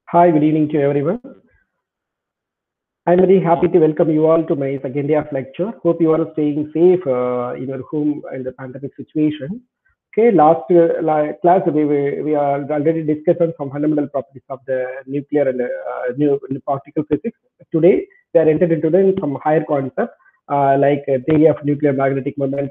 Hi, good evening to everyone. I'm very happy to welcome you all to my second day of lecture. Hope you are staying safe in your home in the pandemic situation. Okay, last class we are already discussed on some fundamental properties of the nuclear and new particle physics. Today we are entered into some higher concept like theory of nuclear magnetic moment,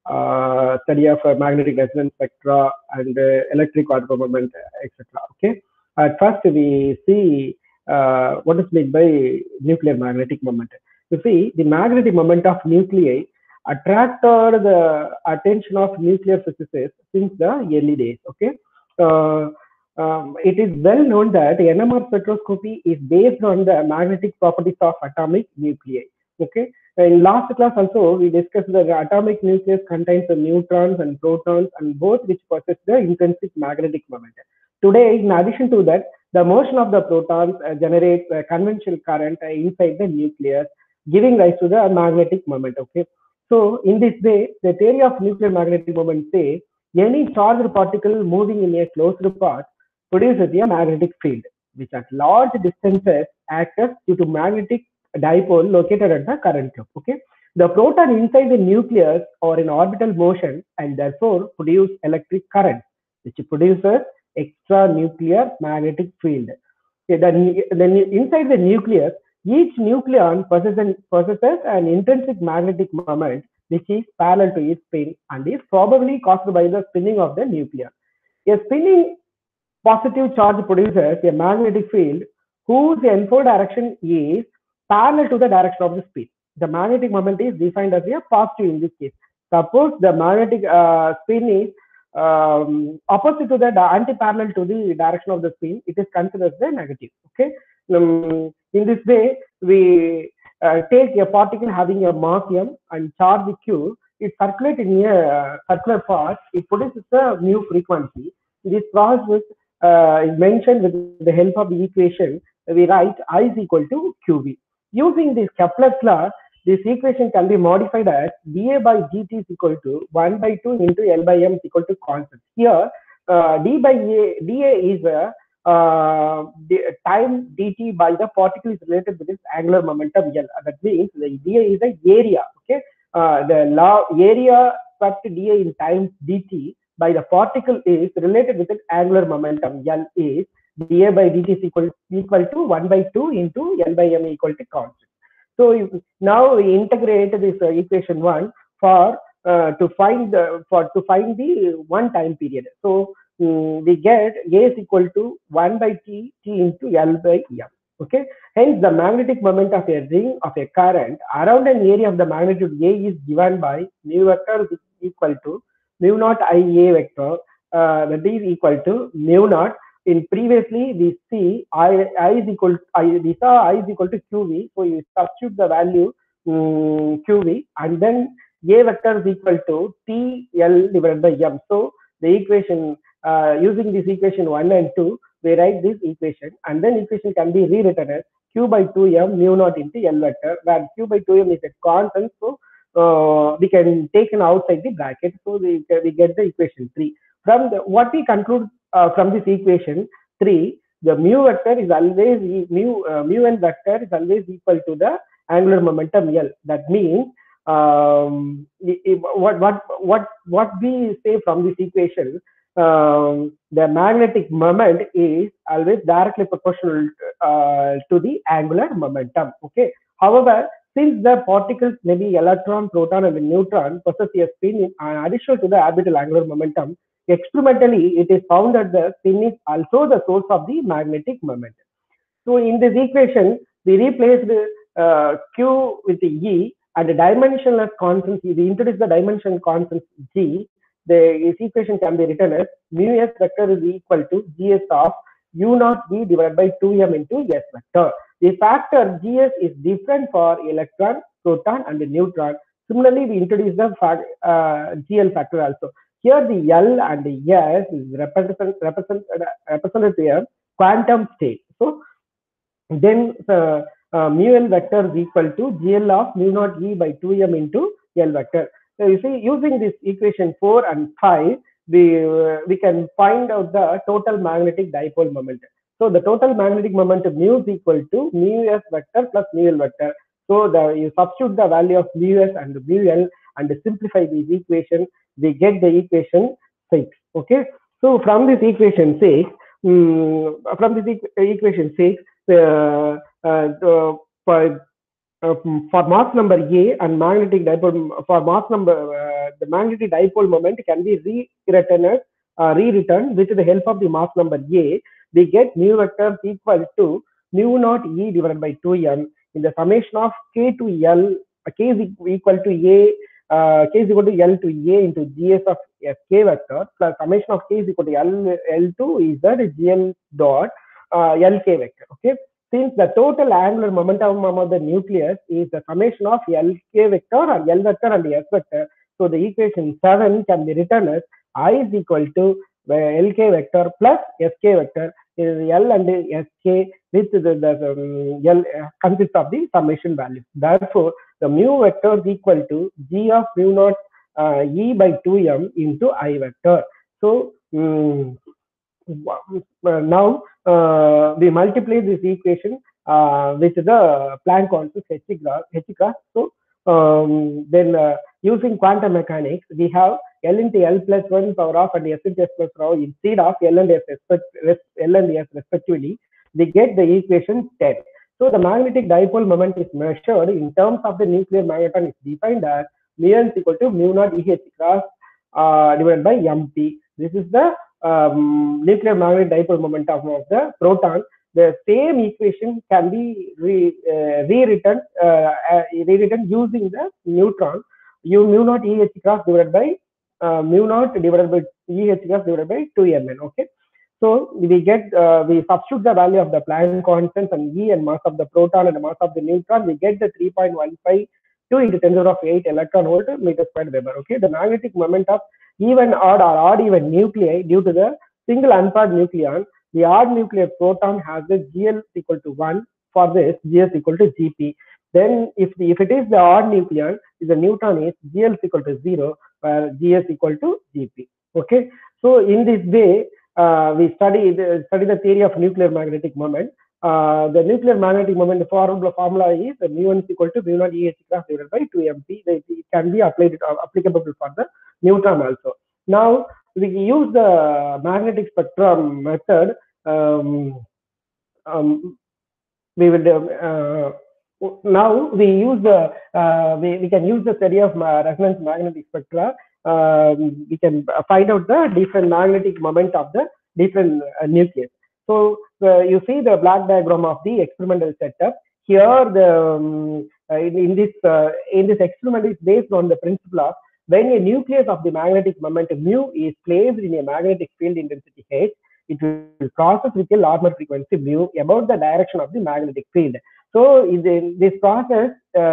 study of magnetic resonance spectra, and electric quantum moment, etc. Okay. At first, we see what is meant by nuclear magnetic moment. You see, the magnetic moment of nuclei attracted the attention of nuclear physicists since the early days. Okay, uh, it is well known that NMR spectroscopy is based on the magnetic properties of atomic nuclei. Okay, in last class also we discussed that the atomic nucleus contains the neutrons and protons, and both which possess the intrinsic magnetic moment. Today, in addition to that, the motion of the protons generates a conventional current inside the nucleus, giving rise to the magnetic moment. Okay, so in this way, the theory of nuclear magnetic moment says any charged particle moving in a closed path produces a magnetic field, which at large distances acts due to magnetic dipole located at the current tube. Okay, the proton inside the nucleus are in orbital motion and therefore produce electric current, which produces extra nuclear magnetic field. Okay, then inside the nucleus, each nucleon possesses an intrinsic magnetic moment which is parallel to its spin and is probably caused by the spinning of the nucleus. A spinning positive charge produces a magnetic field whose n4 direction is parallel to the direction of the spin. The magnetic moment is defined as a positive in this case. Suppose the magnetic spin is opposite to the anti-parallel to the direction of the spin, it is considered as the negative. Okay. In this way, we take a particle having a mass m and charge q. It circulates in a circular path. It produces a mu frequency. This process is mentioned with the help of the equation. We write I is equal to QV. Using this Kepler's law, this equation can be modified as dA by dt is equal to 1 by 2 into L by M is equal to constant. Here, d by a, dA is a time dt by the particle is related with its angular momentum L. That means the dA is the area. Okay, the law area swept dA in time dt by the particle is related with its angular momentum L is dA by dt is equal to 1 by 2 into L by M equal to constant. So now we integrate this equation 1 for to find the one time period. So we get A is equal to 1 by t into L by M. Okay. Hence, the magnetic moment of a ring of a current around an area of the magnitude A is given by mu vector is equal to mu naught IA vector, that is equal to mu naught. In previously we see I is equal we saw I is equal to QV, so you substitute the value QV, and then A vector is equal to TL divided by M. So the equation using this equation 1 and 2, we write this equation, and then equation can be rewritten as Q by 2M mu naught into L vector, where Q by 2M is a constant, so we can take an outside the bracket, so we get the equation 3. From what we conclude from this equation 3, the mu vector is always mu n vector is always equal to the angular momentum L. That means what we say from this equation, the magnetic moment is always directly proportional to the angular momentum. Okay. However, since the particles, maybe electron, proton, and the neutron, possess a spin additional to the orbital angular momentum, experimentally it is found that the spin is also the source of the magnetic moment. So in this equation, we replaced Q with the E and the dimensionless constants. We introduce the dimension constant G. This equation can be written as mu S vector is equal to GS of U naught V divided by 2M into S vector. The factor GS is different for electron, proton, and the neutron. Similarly, we introduce the GL factor also. Here the L and the S is represented here quantum state. So then mu L vector is equal to GL of mu naught E by 2M into L vector. So you see, using this equation 4 and 5, we can find out the total magnetic dipole moment. So the total magnetic moment mu is equal to mu s vector plus mu l vector. So you substitute the value of mu s and mu l and simplify this equation. We get the equation 6. Okay. So from this equation 6, equation 6, for mass number A and magnetic dipole for mass number the magnetic dipole moment can be rewritten with the help of the mass number A. We get mu vector equal to mu naught E divided by 2m in the summation of k to L. K is equal to A. K is equal to L to A into GS of Sk vector plus summation of K is equal to L to Z GL dot Lk vector. Okay. Since the total angular momentum of the nucleus is the summation of Lk vector or L vector and S vector, so the equation 7 can be written as I is equal to Lk vector plus Sk vector is L and Sk with the L consists of the summation value. Therefore, the mu vector is equal to G of mu naught E by 2m into I vector. So, now we multiply this equation with the Planck constant h cross. So then using quantum mechanics, we have L into L plus 1 power of and S into S plus rho instead of L and S respectively. We get the equation 10. So the magnetic dipole moment is measured in terms of the nuclear magneton is defined as mu n is equal to mu naught EH cross divided by mt. This is the nuclear magnetic dipole momentum of the proton. The same equation can be rewritten using the neutron. Mu naught EH cross divided by mu naught divided by EH cross divided by 2mn. Okay. So we get we substitute the value of the Planck constant and E and mass of the proton and the mass of the neutron. We get the 3.15 2 into 10 to the 8 electron volt meter squared Weber. Okay. The magnetic moment of even odd or odd even nuclei due to the single unpaired nucleon, the odd nuclear proton has the GL equal to 1. For this, GS equal to GP. Then if it is the odd nucleon, the neutron is GL equal to 0, where GS equal to GP. Okay. So in this way, we study the theory of nuclear magnetic moment. The nuclear magnetic moment formula is mu n is equal to mu naught EH cross divided by 2mp. It can be applicable for the neutron also. Now we use the magnetic spectrum method. We will now we use the we can use the theory of resonance magnetic spectra. We can find out the different magnetic moment of the different nucleus. So you see the black diagram of the experimental setup. Here the in this experiment is based on the principle of when a nucleus of the magnetic moment mu is placed in a magnetic field intensity H, it will process with a normal frequency mu about the direction of the magnetic field. So in this process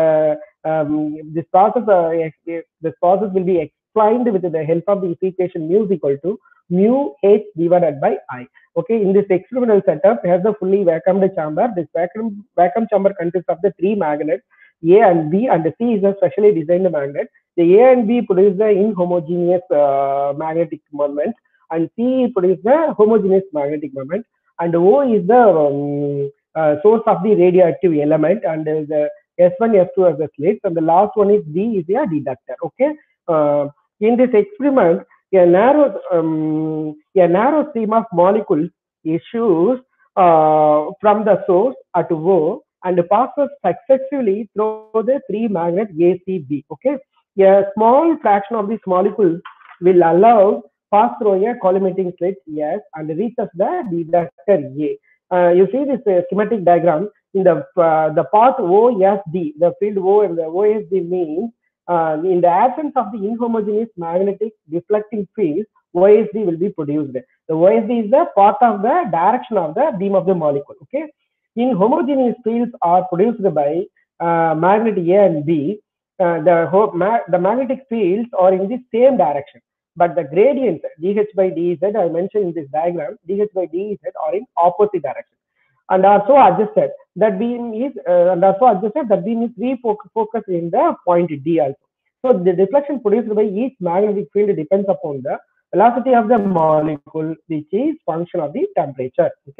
will be explained with the help of the equation mu is equal to mu H divided by I. Okay, in this experimental setup, we have the fully vacuumed chamber. This vacuum chamber consists of the 3 magnets A and B, and C is a specially designed magnet. The A and B produce the inhomogeneous magnetic moment, and C produce the homogeneous magnetic moment, and O is the source of the radioactive element, and the S1, S2 as the slits, and the last one is D is a detector. Okay, in this experiment, a narrow stream of molecules issues from the source at O and passes successively through the 3 magnets A, C, B. Okay, a small fraction of these molecules will allow pass through a collimating slit S and reaches the detector A. You see this schematic diagram in the path OSD, the field O and the OSD means in the absence of the inhomogeneous magnetic deflecting field, OSD will be produced. The OSD is the path of the direction of the beam of the molecule. Okay, in homogeneous fields are produced by magnet A and B. The magnetic fields are in the same direction, but the gradients dH by dZ I mentioned in this diagram, dH by dZ are in opposite direction, and also adjusted. That beam is refocused in the point D also. So the deflection produced by each magnetic field depends upon the velocity of the molecule, which is function of the temperature. Okay.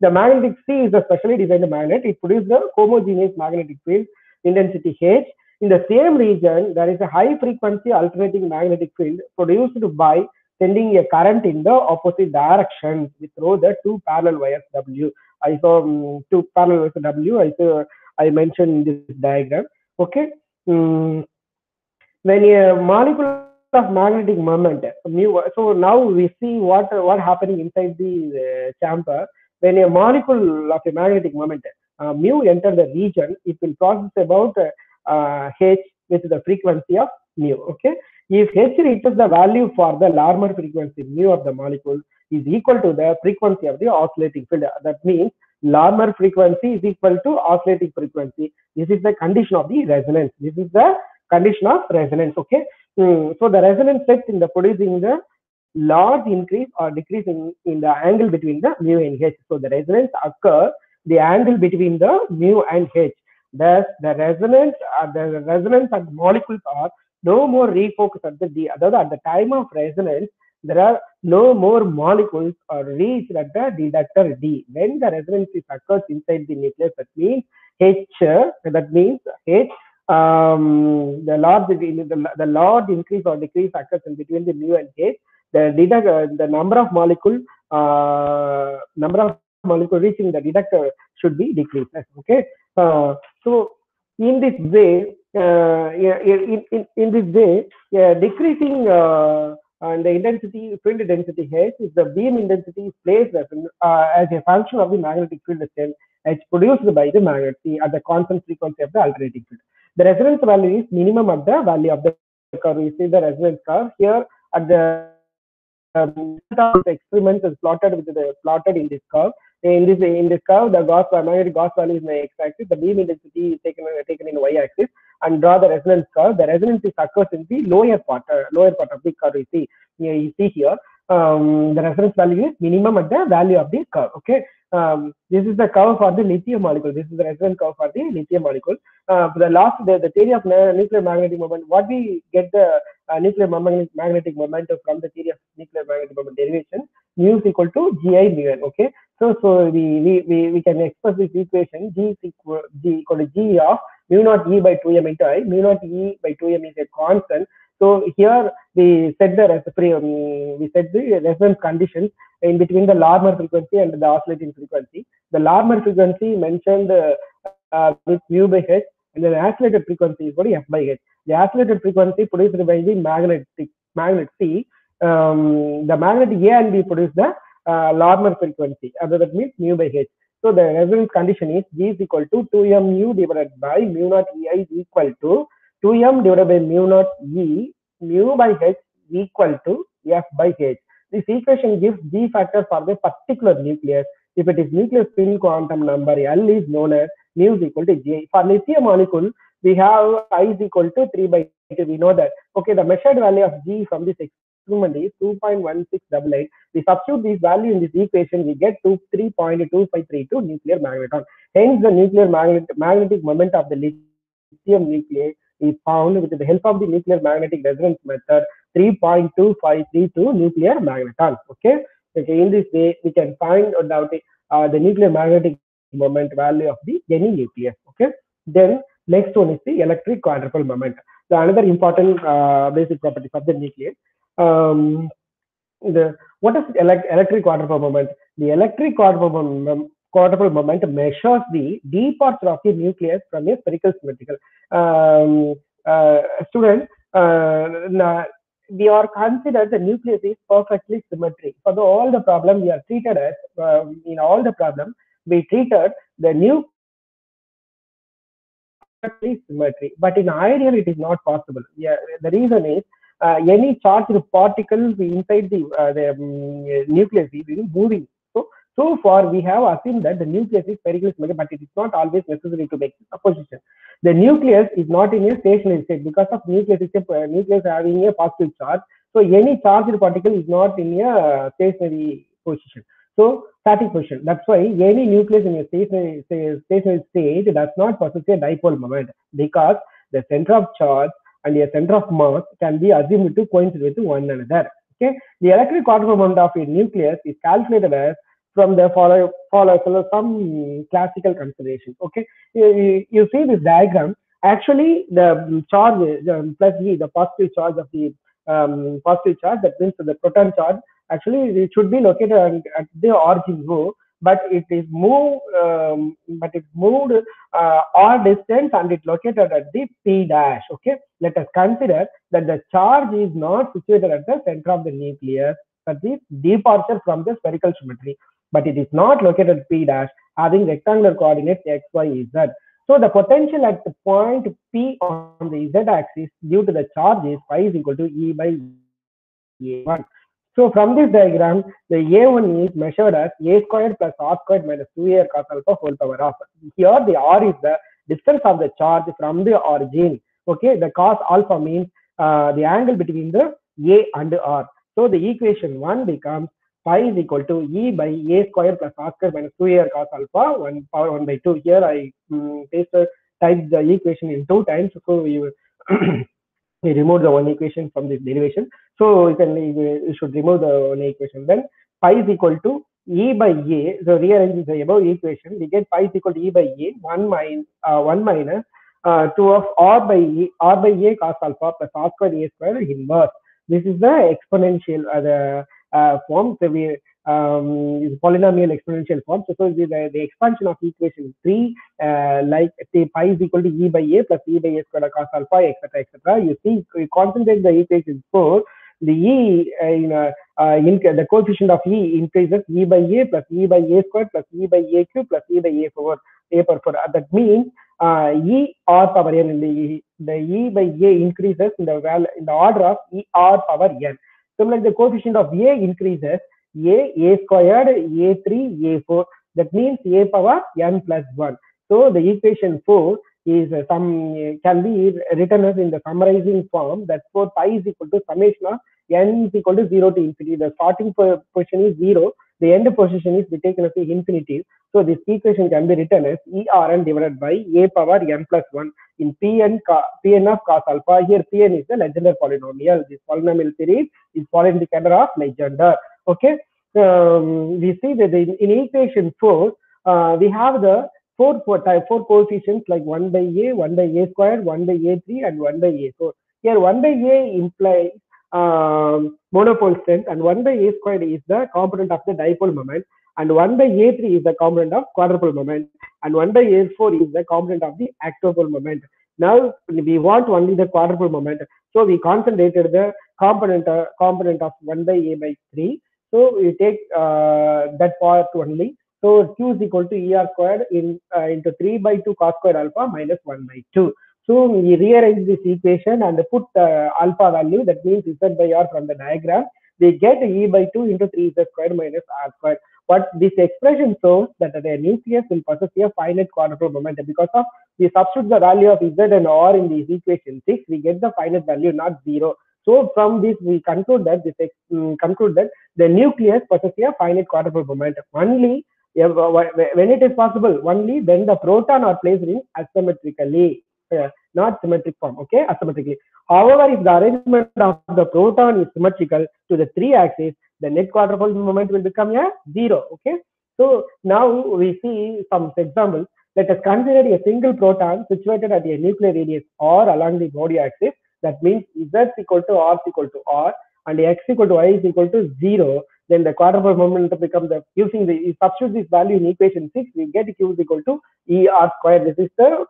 The magnetic C is a specially designed magnet. It produces the homogeneous magnetic field intensity H. In the same region, there is a high frequency alternating magnetic field produced by sending a current in the opposite direction through the two parallel wires W. I saw two parallel wires W. I mentioned in this diagram. Okay. Mm, when a molecule of magnetic moment mu, so now we see what happening inside the chamber. When a molecule of a magnetic moment mu enter the region, it will process about h, which is the frequency of mu. Okay, if h reaches the value for the Larmor frequency mu of the molecule is equal to the frequency of the oscillating field, that means Larmor frequency is equal to oscillating frequency. This is the condition of the resonance. This is the condition of resonance. Okay. So the resonance set in the producing the large increase or decrease in the angle between the mu and h. So the resonance occur the angle between the mu and h. Thus the resonance and molecules are no more refocused at the d. Other at the time of resonance, there are no more molecules are reached at the detector d. When the resonance is occurs inside the nucleus, that means h. That means h. The large increase or decrease occurs in between the mu and h. The number of molecule reaching the detector should be decreased. Okay. So in this way, in this way, decreasing and the intensity field density H is the beam intensity is placed as a function of the magnetic field strength H produced by the magnet C at the constant frequency of the alternating field. The resonance value is minimum of the value of the curve. You see the resonance curve here at the experiment is plotted in this curve. In this curve, the magnetic Gauss value is in the x-axis. The beam intensity is taken in y-axis, and draw the resonance curve. The resonance is occurs in the lower part of the curve. You see here. The resonance value is minimum at the value of the curve. Okay. This is the curve for the lithium molecule. This is the resonance curve for the lithium molecule. The theory of nuclear magnetic moment. What we get the nuclear magnetic moment from the theory of nuclear magnetic moment derivation, mu is equal to gi mu n. Okay. So we can express this equation G is equal to G of mu naught E by 2m into I. Mu naught E by 2m is a constant. So here we set the resonance conditions in between the Larmor frequency and the oscillating frequency. The Larmor frequency mentioned with mu by h, and the oscillated frequency is f by h. The oscillated frequency produced by the magnet C. The magnet A and B produce the Larmor frequency. That means mu by h. So the resonance condition is G is equal to 2m mu divided by mu naught E is equal to 2m divided by mu naught E mu by h equal to f by h. This equation gives G factor for the particular nucleus. If it is nucleus spin quantum number L is known as mu is equal to G. For lithium molecule, we have I is equal to 3 by 2. We know that. Okay, the measured value of G from this experiment is 2.1688. We substitute this value in this equation, we get to 3.2532 nuclear magneton. Hence, the nuclear magnetic moment of the lithium nuclei is found with the help of the nuclear magnetic resonance method 3.2532 nuclear magneton. Okay. In this way, we can find out the nuclear magnetic moment value of any nucleus. Okay. Then next one is the electric quadrupole moment. So another important basic properties of the nucleus. What is electric quadrupole moment? The electric quadrupole moment measures the departure of the nucleus from a spherical symmetrical. Students, we are considered the nucleus is perfectly symmetric. For all the problem we are treated as in all the problem we treated the nucleus symmetry, but in ideal it is not possible. Yeah, the reason is any charged particles inside the nucleus is moving. So far we have assumed that the nucleus is spherically symmetric, but it is not always necessary to make supposition. The nucleus is not in a stationary state because of nucleus having a positive charge. So any charged particle is not in a stationary position. So static position. That's why any nucleus in a stationary state does not possess a dipole moment, because the center of charge and a center of mass can be assumed to coincide with one another. Okay. The electric quadrupole moment of a nucleus is calculated as from the follow some classical consideration. Okay, you see this diagram. Actually, the charge plus E, the positive charge of the positive charge, that means the proton charge. Actually, it should be located at the origin O, but it is moved r distance and it located at the P dash. Okay, let us consider that the charge is not situated at the center of the nucleus, that is departure from the spherical symmetry, but it is not located at P dash having rectangular coordinates x, y, z. So the potential at the point P on the z axis due to the charge is phi is equal to E by A1. So from this diagram, the A1 is measured as A squared plus R squared minus 2A cos alpha whole power of. Here the R is the distance of the charge from the origin. Okay, the cos alpha means the angle between the A and R. So the equation 1 becomes phi is equal to E by A squared plus R squared minus 2A cos alpha 1 power 1 by 2. Here I typed the equation in 2 times. So we we remove the one equation from this derivation. So you should remove the one equation. Then phi is equal to E by A. So rearrange the above equation. We get phi is equal to E by A 1 minus 2 of R by A cos alpha plus R squared A squared inverse. This is the exponential form. So we is polynomial exponential form. So the expansion of equation 3 like say pi is equal to E by A plus E by A squared cos alpha, etc., etc. You see, we concentrate the equation 4. The E the coefficient of E increases E by A plus E by A squared plus E by A cube plus E by A power 4. That means E r power n, the E by A increases in the order of E r power n. Similarly, the coefficient of A increases A squared, A3, A4. That means A power n plus 1. So the equation 4 is can be written as in the summarizing form, that for pi is equal to summation of n is equal to 0 to infinity. The starting position is 0, the end position is taken as infinity. So this equation can be written as ERN divided by A power n plus 1 in Pn of cos alpha. Here Pn is the Legendre polynomial. This polynomial series is following the cadre of Legendre. Okay, we see that in equation 4 we have the four coefficients like 1 by A, 1 by A squared, 1 by A3 and 1 by A4. Here 1 by A implies monopole strength, and 1 by A squared is the component of the dipole moment, and 1 by A3 is the component of quadrupole moment, and 1 by A4 is the component of the octupole moment. Now we want only the quadrupole moment, so we concentrated the component of 1 by A by 3. So we take that part only. So Q is equal to ER squared into 3 by 2 cos squared alpha minus 1 by 2. So we rearrange this equation and put alpha value, that means Z by R from the diagram. We get E by 2 into 3Z squared minus R squared. But this expression shows that the nucleus will possess a finite quadrupole moment, because of we substitute the value of Z and R in this equation 6, we get the finite value, not 0. So from this we conclude that the nucleus possesses a finite quadrupole moment only when it is possible, only when the proton are placed in asymmetrically, not symmetric form. Okay, asymmetrically. However, if the arrangement of the proton is symmetrical to the 3 axes, the net quadrupole moment will become a 0. Okay, so now we see some examples. Let us consider a single proton situated at a nuclear radius r along the body axis. That means Z is equal to R is equal to R and X equal to Y is equal to 0. Then the quadrupole moment becomes using the substitute this value in equation 6, we get Q is equal to ER squared. This is the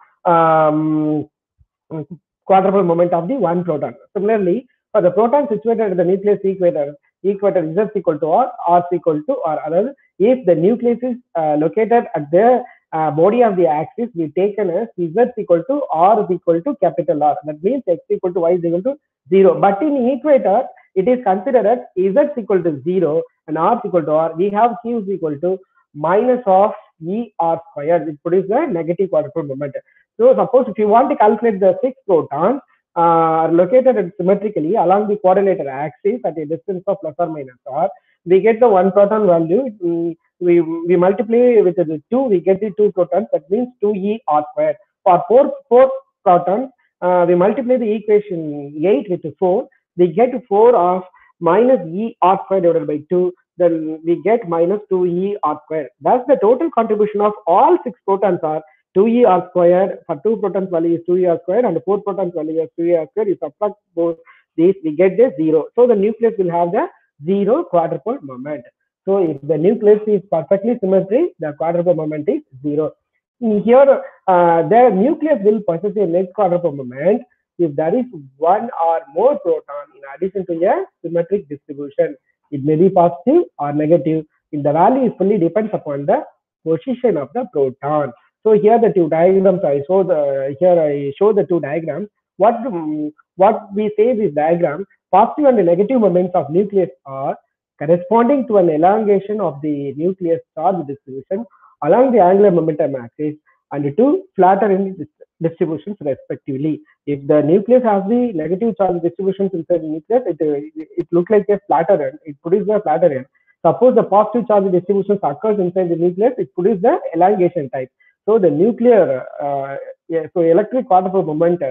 quadrupole moment of the one proton. Similarly, for the proton situated at the nucleus equator Z is equal to R is equal to R. If the nucleus is located at the body of the axis, we taken as Z is equal to R is equal to capital R. That means X equal to Y is equal to 0. But in equator, it is considered as Z is equal to 0 and R is equal to R. We have Q is equal to minus of ER squared, which produces a negative quadrupole moment. So suppose if you want to calculate the 6 protons located symmetrically along the quadrilateral axis at a distance of plus or minus R, we get the 1 proton value. We multiply with the 2, we get the 2 protons. That means 2ER squared. For 4 protons, we multiply the equation 8 with 4, we get 4 of minus ER squared divided by 2. then we get minus 2e r square. Thus, the total contribution of all 6 protons are 2e r square. For 2 protons value is 2e r square, and 4 protons value is 2e r square. You subtract both these, we get the 0. So the nucleus will have the 0 quadrupole moment. So if the nucleus is perfectly symmetric, the quadrupole moment is 0. Here, the nucleus will possess a net quadrupole moment if there is one or more proton in addition to a symmetric distribution. It may be positive or negative. If the value is fully depends upon the position of the proton. So here the two diagrams I show the two diagrams. What we say this diagram, positive and negative moments of nucleus are corresponding to an elongation of the nucleus charge distribution along the angular momentum axis and two flatter end distributions respectively. If the nucleus has the negative charge distributions inside the nucleus, it looks like a flatter end. It produces a flatter end. Suppose the positive charge distributions occurs inside the nucleus, it produces the elongation type. So the nuclear, so electric quadrupole moment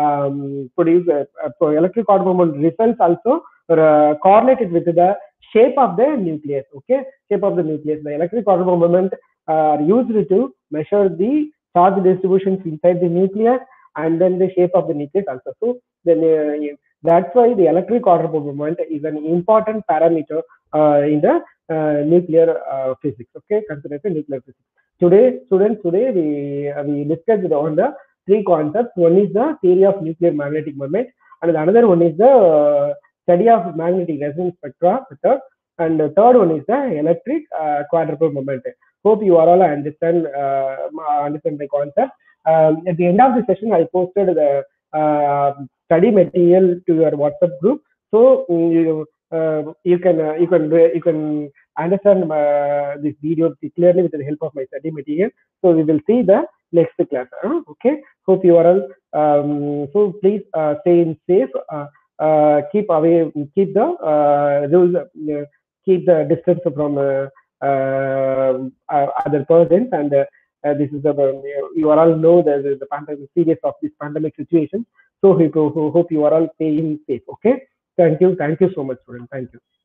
so electric quadrupole moment results also correlated with the shape of the nucleus. Okay, shape of the nucleus. The electric quadrupole moment are used to measure the charge distributions inside the nucleus and then the shape of the nucleus also. So then that's why the electric quadrupole moment is an important parameter in the nuclear physics. Okay, consider the nuclear physics. Today, students, we discussed on the three concepts. One is the theory of nuclear magnetic moment, and another one is the study of magnetic resonance spectra method, and the third one is the electric quadrupole moment. Hope you are all understand the concept. At the end of the session, I posted the study material to your WhatsApp group, so you can understand this video clearly with the help of my study material. So we will see the next class. Okay. Hope you are all. So please stay safe. Keep away. Keep the rules. Keep the distance from other persons. And this is you are all know the pandemic, serious of this pandemic situation. So hope you are all staying safe. Okay. Thank you. Thank you so much, students. Thank you.